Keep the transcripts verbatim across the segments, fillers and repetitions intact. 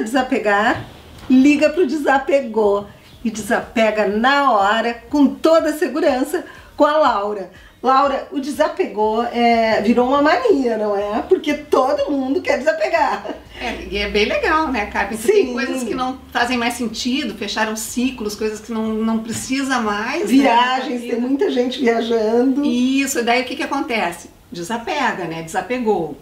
desapegar, liga pro Desapegou e desapega na hora, com toda a segurança, com a Laura. Laura, o Desapegou é, virou uma mania, não é? Porque todo mundo quer desapegar. É, e é bem legal, né, Carmen? Você tem coisas que não fazem mais sentido, fecharam ciclos, coisas que não, não precisa mais. Viagens, né, tem muita gente viajando. Isso, e daí o que, que acontece? Desapega, né? Desapegou.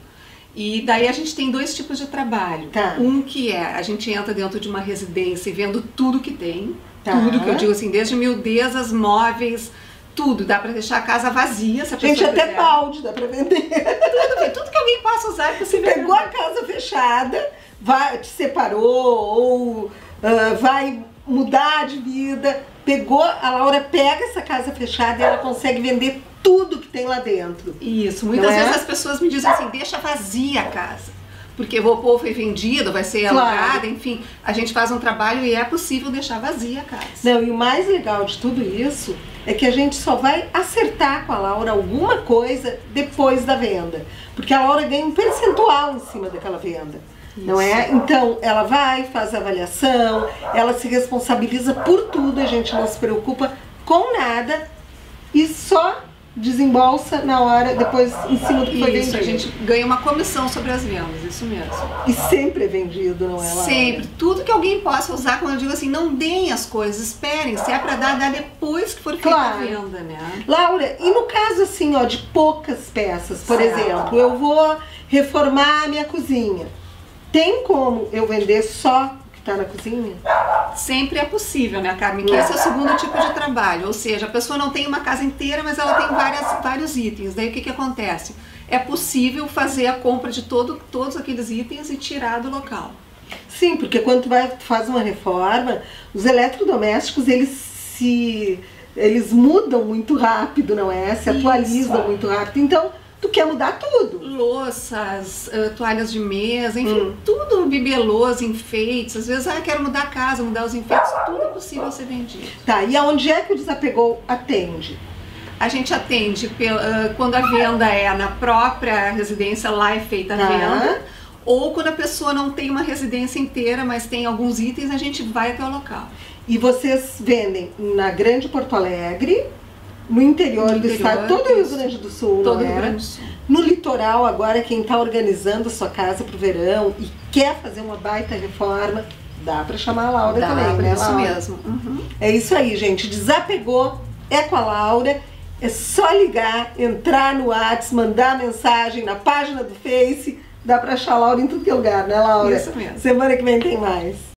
E daí a gente tem dois tipos de trabalho. Tá. Um que é, a gente entra dentro de uma residência e vendo tudo que tem. Tá. Tudo que eu digo assim, desde miudezas, móveis, tudo. Dá pra deixar a casa vazia, se a Gente, pessoa até quiser. balde dá pra vender. Tudo, tudo que alguém possa usar é possível. Pegou a casa fechada, vai, te separou ou uh, vai mudar de vida, pegou, a Laura pega essa casa fechada e ela consegue vender tudo que tem lá dentro. Isso, muitas Não é? vezes as pessoas me dizem assim, deixa vazia a casa. Porque o povo foi vendido, vai ser Claro. alugada, enfim. A gente faz um trabalho e é possível deixar vazia a casa. Não, e o mais legal de tudo isso é que a gente só vai acertar com a Laura alguma coisa depois da venda. Porque a Laura ganha um percentual em cima daquela venda. Isso. Não é? Então, ela vai, faz a avaliação, ela se responsabiliza por tudo, a gente não se preocupa com nada e só desembolsa na hora, depois em cima do que foi Isso, vendido. a gente ganha uma comissão sobre as vendas, isso mesmo. E sempre é vendido, não é, Laura? Sempre. Tudo que alguém possa usar, quando eu digo assim, não deem as coisas, esperem. Se é pra dar, dá depois que for feita Claro. a venda, né? Laura, e no caso assim, ó, de poucas peças, por Certo. exemplo, eu vou reformar a minha cozinha. Tem como eu vender só o que está na cozinha? Sempre é possível, né, Carmen? Que esse é o segundo tipo de trabalho. Ou seja, a pessoa não tem uma casa inteira, mas ela tem várias, vários itens. Daí o que, que acontece? É possível fazer a compra de todo, todos aqueles itens e tirar do local. Sim, porque quando tu vai, tu faz uma reforma, os eletrodomésticos, eles se... eles mudam muito rápido, não é? Se Isso. atualizam muito rápido. Então, tu quer mudar tudo. Louças, uh, toalhas de mesa, enfim, Hum. tudo bibelôs, enfeites. Às vezes, ah, eu quero mudar a casa, mudar os enfeites, tudo é possível ser vendido. Tá, e aonde é que o Desapegou atende? A gente atende pela, uh, quando a venda é na própria residência, lá é feita a Tá. venda. Ou quando a pessoa não tem uma residência inteira, mas tem alguns itens, a gente vai até o local. E vocês vendem na Grande Porto Alegre, no interior, No do interior, estado, todo o Rio isso. Grande do Sul, Todo não o Rio é? Grande do Sul. No litoral, agora, quem está organizando a sua casa para o verão e quer fazer uma baita reforma, dá para chamar a Laura Dá, também, né, isso Laura? mesmo. Uhum. É isso aí, gente. Desapegou, é com a Laura. É só ligar, entrar no WhatsApp, mandar mensagem na página do Face. Dá para achar a Laura em tudo que é lugar, né, Laura? Isso mesmo. Semana que vem tem mais.